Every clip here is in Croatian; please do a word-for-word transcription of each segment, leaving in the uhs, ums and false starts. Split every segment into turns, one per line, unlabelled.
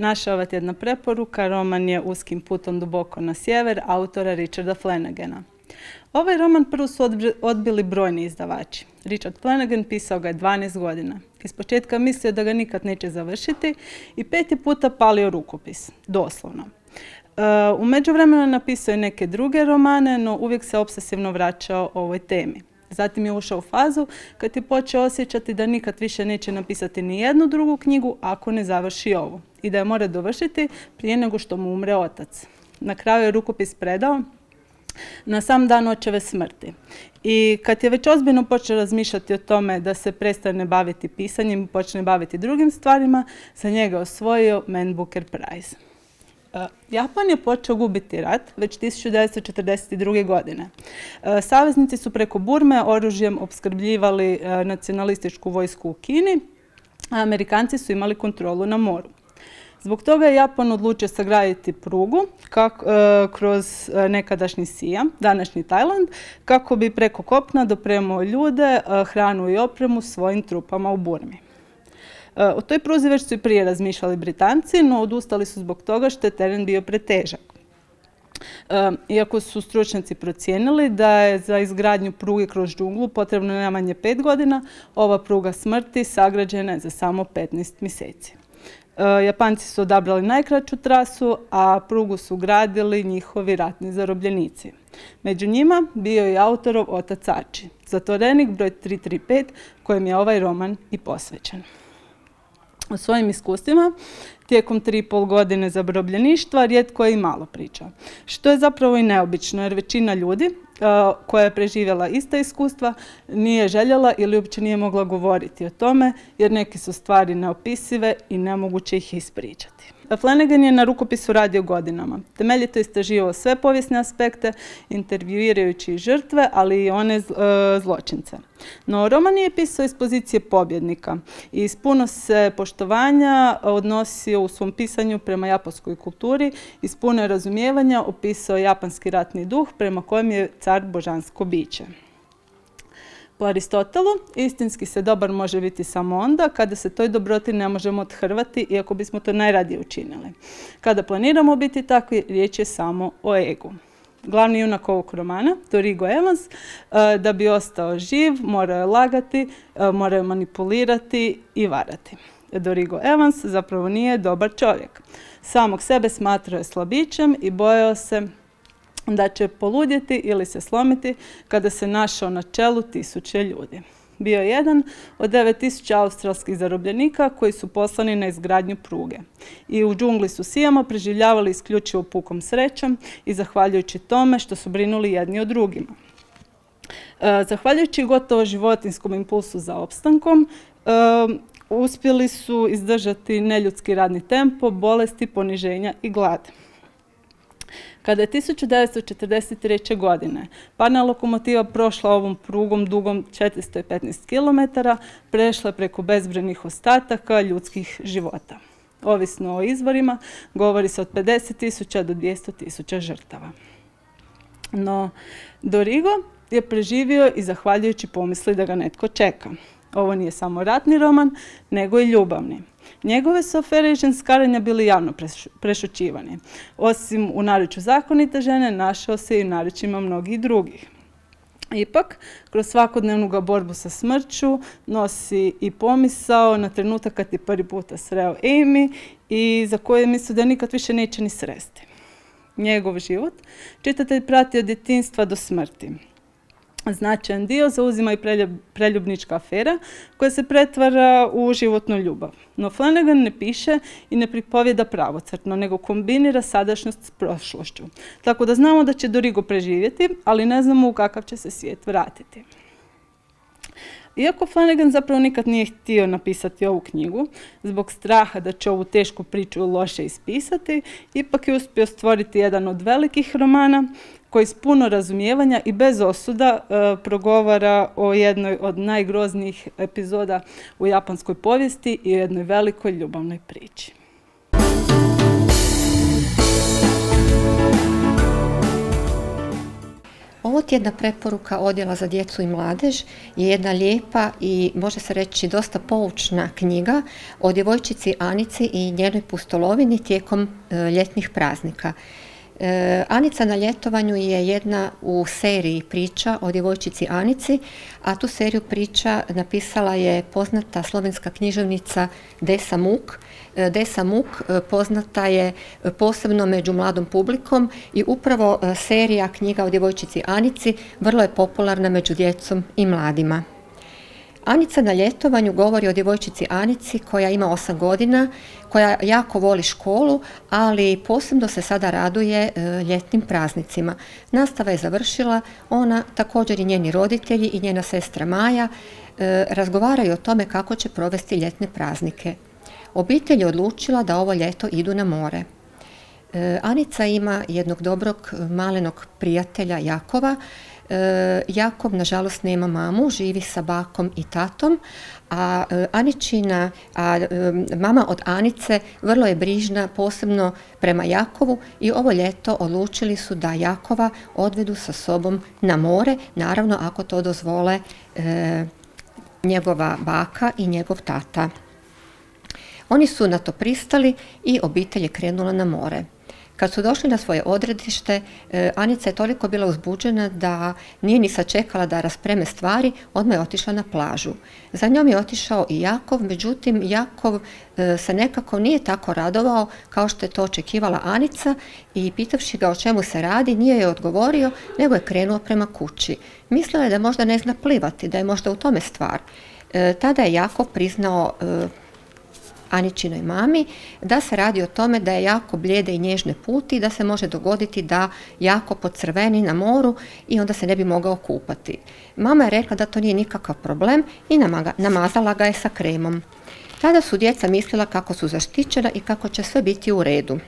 Naša ova tjedna preporuka roman je Uskim putom duboko na sjever autora Richarda Flanagana. Ovaj roman prvo su odbili brojni izdavači. Richard Flanagan pisao ga je dvanaest godina. Ispočetka mislio da ga nikad neće završiti i peti puta palio rukopis, doslovno. U međuvremenu napisao je neke druge romane, no uvijek se obsesivno vraćao ovoj temi. Zatim je ušao u fazu kad je počeo osjećati da nikad više neće napisati ni jednu drugu knjigu ako ne završi ovu i da je mora dovršiti prije nego što mu umre otac. Na kraju je rukopis predao na sam dan očeve smrti. I kad je već ozbiljno počeo razmišljati o tome da se prestane baviti pisanjem i počne baviti drugim stvarima, za njega osvojio Man Booker Prize. Japan je počeo gubiti rat već tisuću devetsto četrdeset druge. godine. Saveznici su preko Burme oružjem opskrbljivali nacionalističku vojsku u Kini, a Amerikanci su imali kontrolu na moru. Zbog toga je Japan odlučio sagraditi prugu kako, e, kroz nekadašnji Sijam, današnji Tajland, kako bi preko kopna dopremao ljude, e, hranu i opremu svojim trupama u Burmi. E, o toj pruzi već su i prije razmišljali Britanci, no odustali su zbog toga što je teren bio pretežak. E, iako su stručnjaci procijenili da je za izgradnju pruge kroz džunglu potrebno najmanje pet godina, ova pruga smrti sagrađena je za samo petnaest mjeseci. Japanci su odabrali najkraću trasu, a prugu su gradili njihovi ratni zarobljenici. Među njima bio je i autorov otac Archie, zatvorenik broj tri tri pet, kojem je ovaj roman i posvećen. O svojim iskustvima tijekom tri i pol godine zarobljeništva rijetko je i malo priča, što je zapravo i neobično jer većina ljudi uh, koja je preživjela ista iskustva nije željela ili uopće nije mogla govoriti o tome jer neke su stvari neopisive i nemoguće ih ispričati. Flanagan je na rukopisu radio godinama. Temeljito istraživao sve povijesne aspekte, intervjuirajući žrtve, ali i one zločince. No, roman je pisao iz pozicije pobjednika i s puno se poštovanja odnosio u svom pisanju prema japanskoj kulturi i s puno razumijevanja opisao japanski ratni duh prema kojem je car božansko biće. Po Aristotelu, istinski se dobar može biti samo onda kada se toj dobroti ne možemo othrvati, iako bismo to najradije učinili. Kada planiramo biti takvi, riječ je samo o egu. Glavni junak ovog romana, Dorigo Evans, da bi ostao živ, morao je lagati, morao je manipulirati i varati. Dorigo Evans zapravo nije dobar čovjek. Samog sebe smatrao je slabićem i bojao se da će poludjeti ili se slomiti kada se našao na čelu tisuće ljudi. Bio je jedan od devet tisuća australskih zarobljenika koji su poslani na izgradnju pruge. I u džungli su Sijama preživljavali isključivo pukom srećom i zahvaljujući tome što su brinuli jedni o drugima. E, zahvaljujući gotovo životinskom impulsu za opstankom, e, uspjeli su izdržati neljudski radni tempo, bolesti, poniženja i glad. Kada je tisuću devetsto četrdeset treće. godine parna lokomotiva prošla ovom prugom dugom četiristo petnaest kilometara, prešla preko bezbrojnih ostataka ljudskih života. Ovisno o izvorima, govori se od pedeset tisuća do dvjesto tisuća žrtava. No, Dorigo je preživio i zahvaljujući pomisli da ga netko čeka. Ovo nije samo ratni roman, nego i ljubavni. Njegove su afere i ženskarenja bili javno prešućivani. Osim u narečju zakonite žene, našao se i u narečjima mnogih drugih. Ipak, kroz svakodnevnu ga borbu sa smrću nosi i pomisao na trenutak kad je prvi puta sreo Amy i za koje misli da nikad više neće ni sresti. Njegov život čitatelj prati od djetinjstva do smrti. Značajan dio zauzima i preljubnička afera koja se pretvara u životnu ljubav. No Flanagan ne piše i ne pripovjeda pravocrtno, nego kombinira sadašnjost s prošlošću. Tako da znamo da će Dorigo preživjeti, ali ne znamo u kakav će se svijet vratiti. Iako Flanagan zapravo nikad nije htio napisati ovu knjigu, zbog straha da će ovu tešku priču loše ispisati, ipak je uspio stvoriti jedan od velikih romana koji s puno razumijevanja i bez osuda e, progovara o jednoj od najgroznijih epizoda u japanskoj povijesti i o jednoj velikoj ljubavnoj priči.
Ovo Ovotjedna preporuka Odjela za djecu i mladež je jedna lijepa i može se reći dosta poučna knjiga o djevojčici Anici i njenoj pustolovini tijekom ljetnih praznika. Anica na ljetovanju je jedna u seriji priča o djevojčici Anici, a tu seriju priča napisala je poznata slovenska književnica Desa Muk. Desa Muk poznata je posebno među mladom publikom i upravo serija knjiga o djevojčici Anici vrlo je popularna među djecom i mladima. Anica na ljetovanju govori o djevojčici Anici koja ima osam godina, koja jako voli školu, ali posebno se sada raduje ljetnim praznicima. Nastava je završila, ona, također i njeni roditelji i njena sestra Maja razgovaraju o tome kako će provesti ljetne praznike. Obitelj je odlučila da ovo ljeto idu na more. Anica ima jednog dobrog malenog prijatelja Jakova. Jakov, nažalost, nema mamu, živi sa bakom i tatom, a Aničina, a mama od Anice vrlo je brižna, posebno prema Jakovu, i ovo ljeto odlučili su da Jakova odvedu sa sobom na more, naravno ako to dozvole e, njegova baka i njegov tata. Oni su na to pristali i obitelj je krenula na more. Kad su došli na svoje odredište, Anica je toliko bila uzbuđena da nije ni sačekala da raspreme stvari, odmah je otišla na plažu. Za njom je otišao i Jakov, međutim Jakov se nekako nije tako radovao kao što je to očekivala Anica i pitavši ga o čemu se radi, nije joj odgovorio, nego je krenuo prema kući. Mislila je da možda ne zna plivati, da je možda u tome stvar. Tada je Jakov priznao Aničinoj mami da se radi o tome da je jako blijede i nježne puti i da se može dogoditi da jako pocrveni na moru i onda se ne bi mogao kupati. Mama je rekla da to nije nikakav problem i namazala ga je sa kremom. Tada su djeca mislila kako su zaštićena i kako će sve biti u redu.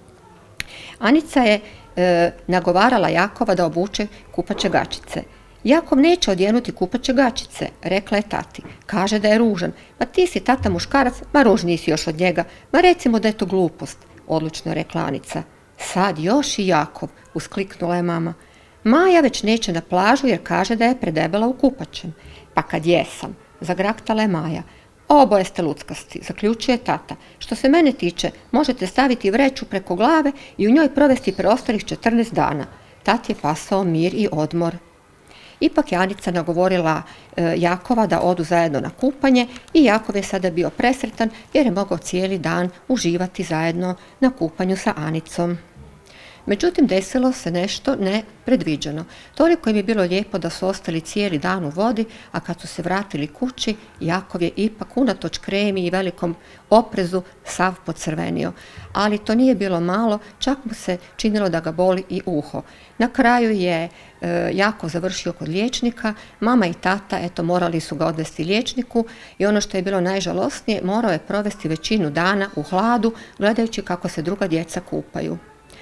Anica je e, nagovarala Jakova da obuče kupaće gačice. Jakov neće odjenuti kupaće gačice, rekla je tati. Kaže da je ružan. Ma ti si tata muškarac, ma ružniji si još od njega. Ma recimo da je to glupost, odlučno rekla Anica. Sad još i Jakov, uskliknula je mama. Maja već neće na plažu jer kaže da je predebela u kupaćem. Pa kad jesam, zagraktala je Maja. Oboje ste luckasti, zaključuje tata. Što se mene tiče, možete staviti vreću preko glave i u njoj provesti preostalih četrnaest dana. Tati je pasao mir i odmor. Ipak je Anica nagovorila e, Jakova da odu zajedno na kupanje i Jakov je sada bio presretan jer je mogao cijeli dan uživati zajedno na kupanju sa Anicom. Međutim, desilo se nešto nepredviđeno. Toliko im je bilo lijepo da su ostali cijeli dan u vodi, a kad su se vratili kući, Jakov je ipak unatoč kremi i velikom oprezu sav pocrvenio. Ali to nije bilo malo, čak mu se činilo da ga boli i uho. Na kraju je e, Jakov završio kod liječnika, mama i tata eto morali su ga odvesti liječniku i ono što je bilo najžalosnije, morao je provesti većinu dana u hladu gledajući kako se druga djeca kupaju.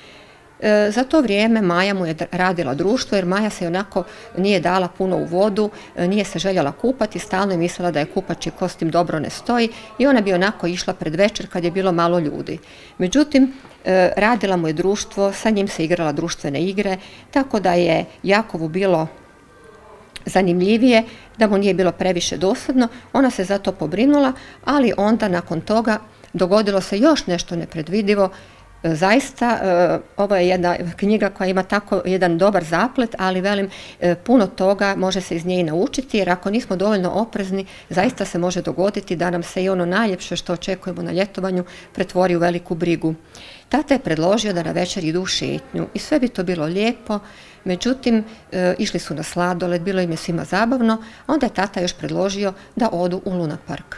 E, za to vrijeme Maja mu je radila društvo jer Maja se onako nije dala puno u vodu, e, nije se željela kupati, stalno je mislila da je kupači kostim dobro ne stoji i ona bi onako išla pred večer kad je bilo malo ljudi. Međutim, e, radila mu je društvo, sa njim se igrala društvene igre, tako da je Jakovu bilo zanimljivije, da mu nije bilo previše dosadno, ona se za to pobrinula, ali onda nakon toga dogodilo se još nešto nepredvidivo. Zaista, ovo je jedna knjiga koja ima tako jedan dobar zaplet, ali velim, puno toga može se iz nje i naučiti, jer ako nismo dovoljno oprezni, zaista se može dogoditi da nam se i ono najljepše što očekujemo na ljetovanju pretvori u veliku brigu. Tata je predložio da na večer idu u šetnju i sve bi to bilo lijepo, međutim, išli su na sladoled, bilo im je svima zabavno, onda je tata još predložio da odu u Luna Park.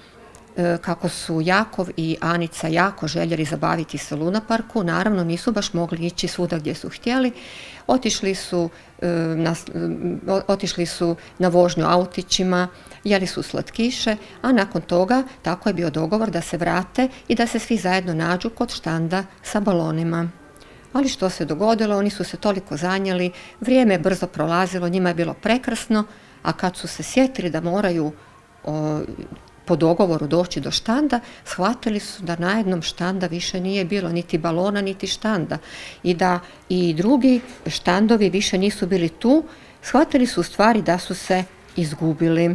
Kako su Jakov i Anica jako željeli zabaviti se u Luna Parku, naravno nisu baš mogli ići svuda gdje su htjeli. Otišli su na, otišli su na vožnju autićima, jeli su slatkiše, a nakon toga tako je bio dogovor da se vrate i da se svi zajedno nađu kod štanda sa balonima. Ali što se dogodilo, oni su se toliko zanijeli, vrijeme je brzo prolazilo, njima je bilo prekrasno, a kad su se sjetili da moraju o, po dogovoru doći do štanda, shvatili su da na jednom štanda više nije bilo niti balona, niti štanda i da i drugi štandovi više nisu bili tu. Shvatili su u stvari da su se izgubili.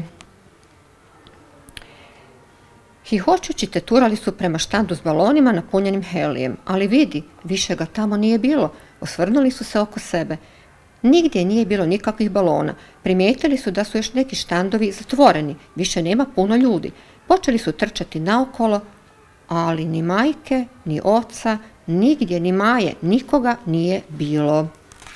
Hihoćući teturali su prema štandu s balonima napunjenim helijem, ali vidi, više ga tamo nije bilo. Osvrnuli su se oko sebe. Nigdje nije bilo nikakvih balona. Primijetili su da su još neki štandovi zatvoreni, više nema puno ljudi. Počeli su trčati naokolo, ali ni majke, ni oca, nigdje ni Maje, nikoga nije bilo.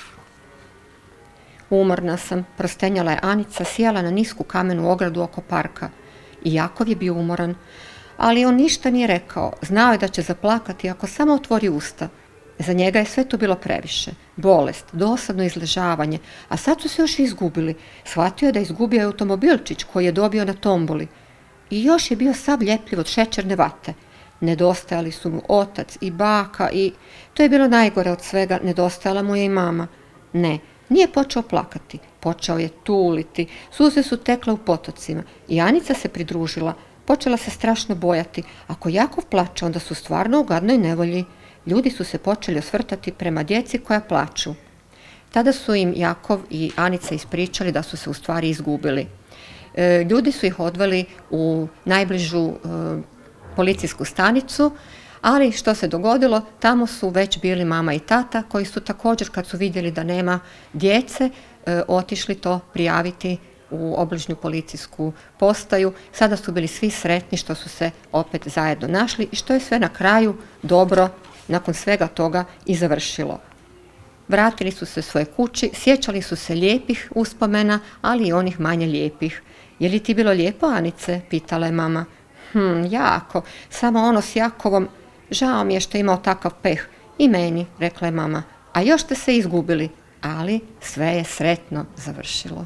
Umorna sam, prostenjala je Anica, sjela na nisku kamenu ogradu oko parka. I Jakov je bio umoran, ali on ništa nije rekao. Znao je da će zaplakati ako samo otvori usta. Za njega je sve to bilo previše. Bolest, dosadno izležavanje, a sad su se još izgubili. Shvatio je da izgubio automobilčić koji je dobio na tomboli. I još je bio sav ljepljiv od šećerne vate. Nedostajali su mu otac i baka i... To je bilo najgore od svega, nedostajala mu je i mama. Ne, nije počeo plakati, počeo je tuliti, suze su tekle u potocima i Anica se pridružila. Počela se strašno bojati. Ako Jakov plače, onda su stvarno u gadnoj nevolji. Ljudi su se počeli osvrtati prema djeci koja plaču. Tada su im Jakov i Anica ispričali da su se u stvari izgubili. E, ljudi su ih odveli u najbližu e, policijsku stanicu, ali što se dogodilo, tamo su već bili mama i tata koji su također kad su vidjeli da nema djece e, otišli to prijaviti u obližnju policijsku postaju. Sada su bili svi sretni što su se opet zajedno našli i što je sve na kraju dobro nakon svega toga i završilo. Vratili su se svoje kući, sjećali su se lijepih uspomena, ali i onih manje lijepih. Je li ti bilo lijepo, Anice? Pitala je mama. Hm, jako. Samo ono s Jakovom. Žao mi je što je imao takav peh. I meni, rekla je mama. A još ste se izgubili. Ali sve je sretno završilo.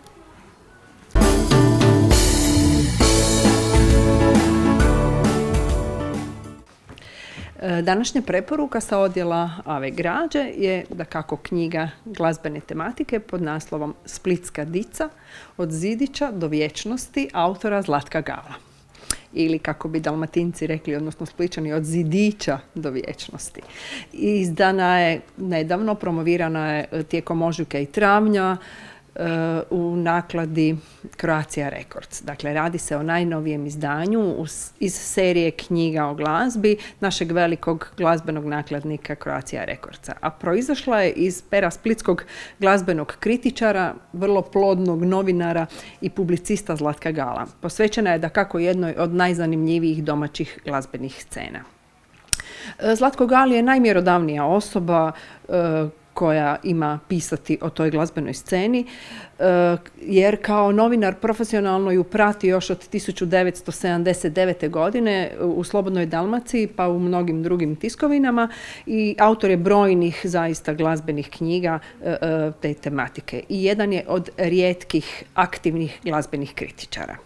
Današnja preporuka sa odjela Ave građe je dakako knjiga glazbene tematike pod naslovom Splitska dica od zidića do vječnosti autora Zlatka Gala. Ili kako bi Dalmatinci rekli, odnosno Spličani, od zidića do vječnosti. Izdana je nedavno, promovirana je tijekom ožujka i travnja u nakladi Croatia Records. Dakle, radi se o najnovijem izdanju iz serije knjiga o glazbi našeg velikog glazbenog nakladnika Croatia Recordsa. A proizašla je iz pera splitskog glazbenog kritičara, vrlo plodnog novinara i publicista Zlatka Gala. Posvećena je dakako jednoj od najzanimljivijih domaćih glazbenih scena. Zlatko Gal je najmjerodavnija osoba koja ima pisati o toj glazbenoj sceni, jer kao novinar profesionalno ju prati još od tisuću devetsto sedamdeset devete. godine u Slobodnoj Dalmaciji pa u mnogim drugim tiskovinama i autor je brojnih zaista glazbenih knjiga te tematike i jedan je od rijetkih aktivnih glazbenih kritičara.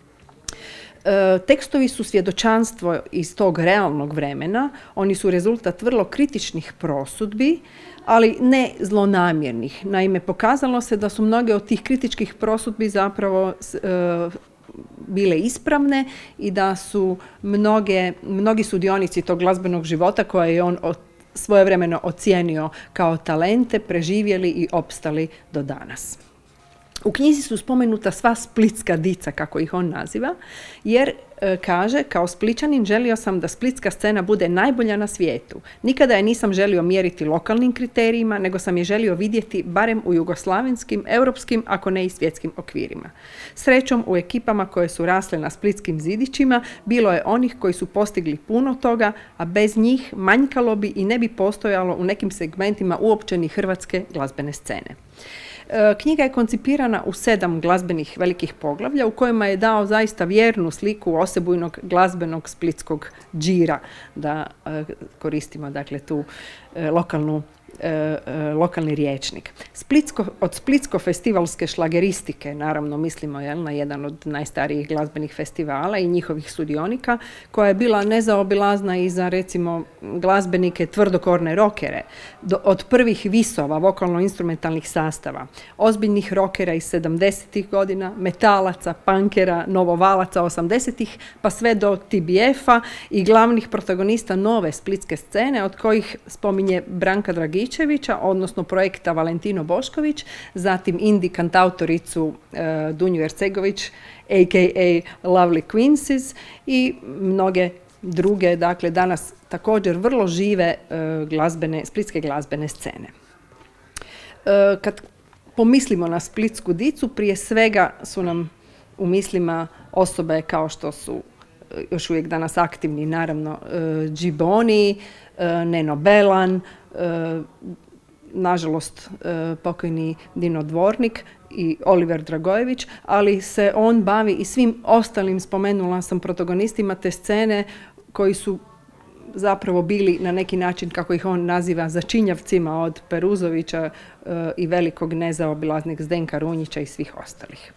Tekstovi su svjedočanstvo iz tog realnog vremena, oni su rezultat vrlo kritičnih prosudbi, ali ne zlonamjernih. Naime, pokazalo se da su mnoge od tih kritičkih prosudbi zapravo e, bile ispravne i da su mnoge, mnogi sudionici tog glazbenog života koje je on od, svojevremeno ocijenio kao talente, preživjeli i opstali do danas. U knjizi su spomenuta sva splitska dica, kako ih on naziva, jer e, kaže, kao Spličanin želio sam da splitska scena bude najbolja na svijetu. Nikada je nisam želio mjeriti lokalnim kriterijima, nego sam je želio vidjeti barem u jugoslavenskim, europskim, ako ne i svjetskim okvirima. Srećom, u ekipama koje su rasle na splitskim zidićima, bilo je onih koji su postigli puno toga, a bez njih manjkalo bi i ne bi postojalo u nekim segmentima uopće ni hrvatske glazbene scene. Knjiga je koncipirana u sedam glazbenih velikih poglavlja u kojima je dao zaista vjernu sliku osebujnog glazbenog splitskog džira, da koristimo dakle tu lokalnu e, e, lokalni rječnik. Splitsko, od Splitsko-festivalske šlageristike, naravno mislimo jel, na jedan od najstarijih glazbenih festivala i njihovih sudionika, koja je bila nezaobilazna i za recimo glazbenike tvrdokorne rokere, do, od prvih visova, vokalno-instrumentalnih sastava, ozbiljnih rokera iz sedamdesetih godina, metalaca, punkera, novovalaca osamdesetih, pa sve do T B F-a i glavnih protagonista nove splitske scene, od kojih spominje Branka Dragičevića, odnosno projekta Valentino Bošković, zatim indie kantautoricu e, Dunju Ercegović, a k a. Lovely Quinces i mnoge druge, dakle danas također vrlo žive e, glazbene, splitske glazbene scene. E, kad pomislimo na splitsku dicu, prije svega su nam u mislima osobe kao što su još uvijek danas aktivni, naravno, Džiboni, Neno Belan, nažalost pokojni Dino Dvornik i Oliver Dragojević, ali se on bavi i svim ostalim, spomenula sam, protagonistima te scene koji su zapravo bili na neki način, kako ih on naziva, začinjavcima od Peruzovića i velikog nezaobilaznog Zdenka Runjića i svih ostalih.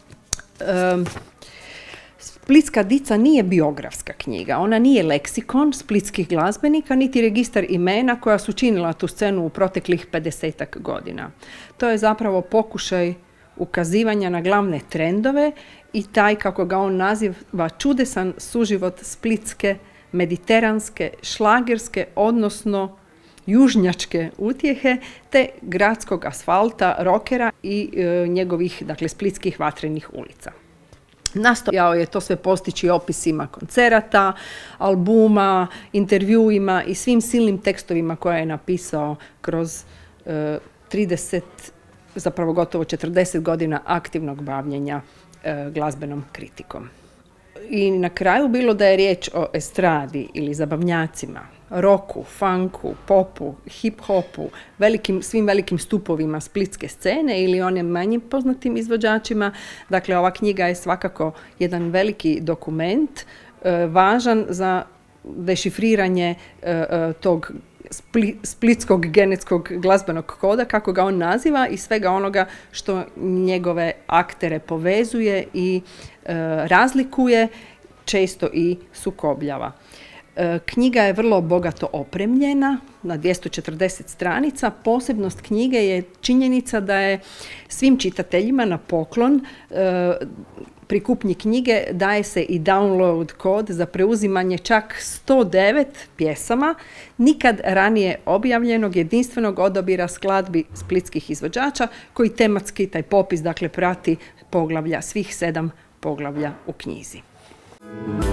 Splitska dica nije biografska knjiga, ona nije leksikon splitskih glazbenika, niti registar imena koja su činila tu scenu u proteklih pedesetak godina. To je zapravo pokušaj ukazivanja na glavne trendove i taj, kako ga on naziva, čudesan suživot splitske, mediteranske, šlagerske, odnosno južnjačke utjehe, te gradskog asfalta, rokera i e, njegovih, dakle, splitskih vatrenih ulica. Nastojao je to sve postići opisima koncerata, albuma, intervjuima i svim silnim tekstovima koje je napisao kroz e, trideset, zapravo gotovo četrdeset godina aktivnog bavljenja e, glazbenom kritikom. I na kraju, bilo da je riječ o estradi ili zabavnjacima, roku, funku, popu, hip-hopu, velikim, svim velikim stupovima splitske scene ili onim manje poznatim izvođačima. Dakle, ova knjiga je svakako jedan veliki dokument, e, važan za dešifriranje e, e, tog spli, splitskog genetskog glazbenog koda, kako ga on naziva, i svega onoga što njegove aktere povezuje i e, razlikuje, često i sukobljava. Knjiga je vrlo bogato opremljena, na dvjesto četrdeset stranica. Posebnost knjige je činjenica da je svim čitateljima na poklon e, pri kupnji knjige daje se i download kod za preuzimanje čak sto devet pjesama, nikad ranije objavljenog jedinstvenog odabira skladbi splitskih izvođača, koji tematski taj popis, dakle, prati poglavlja, svih sedam poglavlja u knjizi.